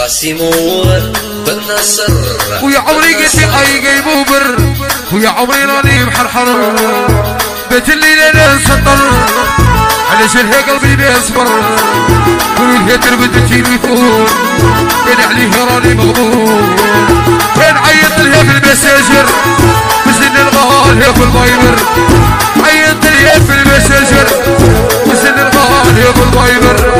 قاسموا بالنصر ويا عمري قلتي اي قيبو بر ويا عمري راني محرحر بيت الليل نسطر علشان هيك قلبي بيصبر قولي تربد التليفون بين عليه راني مغبور بين عيط لها في المساجر وزن الغال هي في الفايبر عيط لها في المساجر وزن الغال هي في الفايبر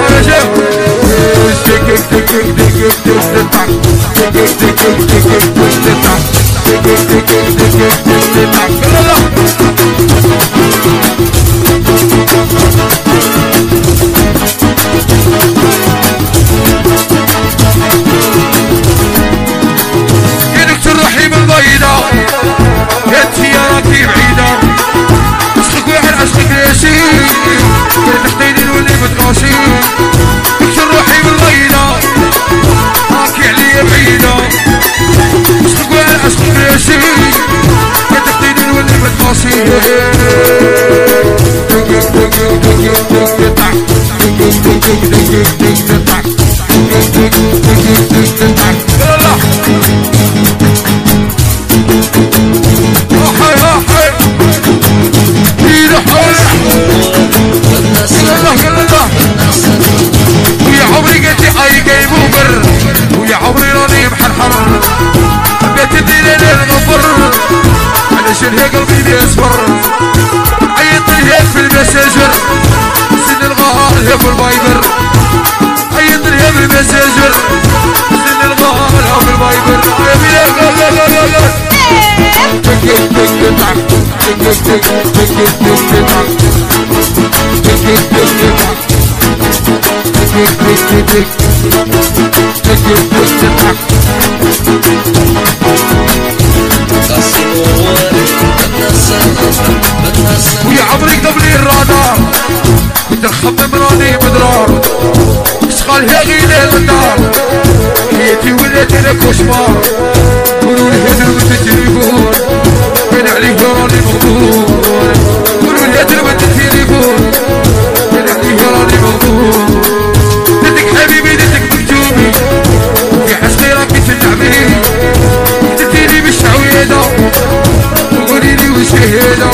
يا دكتور رحيم البيضة يا تياراتي بعيدة عشقك واحد عشقك راسي يا تحتيني نولي متقاسي دكتور رحيم البيضة هاكي عليا بعيدة عشقك واحد عشقك راسي يا تحتيني نولي متقاسي ويا عمري قلتي اي قيبو بر ويا عمري راني محرحر بيت الليل الغفر علشان هيك قلبي بيصبر عيط لها في المساجر سن الغار هي في الفايبر عيط لها في المساجر سن الغار هي في الفايبر ويا عمري قبلي الرادار كنت نخمم راني بدرار اشغال هي غير الدار حياتي ولات انا كوشمار قولوا لي هدربت التليفون بين عليه راني مغبور قولوا لي هدربت التليفون بين عليه راني مغبور ندك حبيبي ندك مكتوبي في حسني راكي تلعبي تديني بالشعويده وقولي لي وش هذا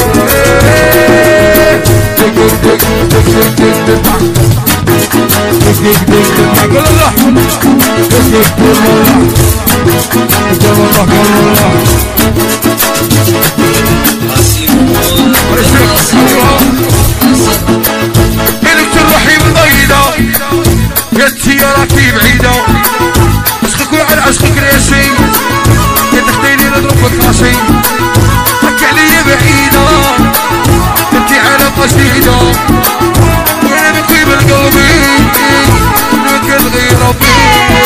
دكتور رحيم البيضة يا تياراتي بعيدة عشقك وعلى عشقك راسي يا تحتيني نضرب راسي حكي عليا بعيدة انتي علاقة جديدة وانا بقيم القلبي نقل غير ربي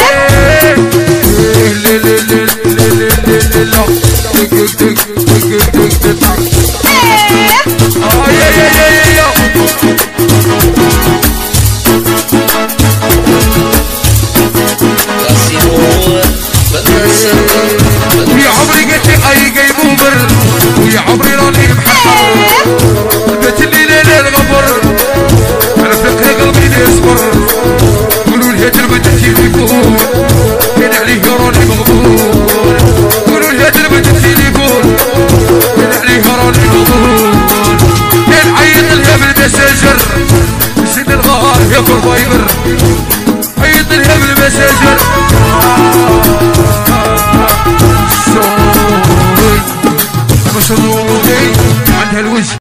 ويا عمري قلتي اي قيبو بر ويا عمري راني محرحر بيت الليل الغفر على فكرة قلبي بيصبر قولوا لي تربت التليفون بين عليه راني مغبور قولوا لي تربت التليفون بين عليه راني مغبور بين عيط لها بالمساجر سن الغار يا في الفايبر عيط لها بالمساجر مصروفي عندها الوجه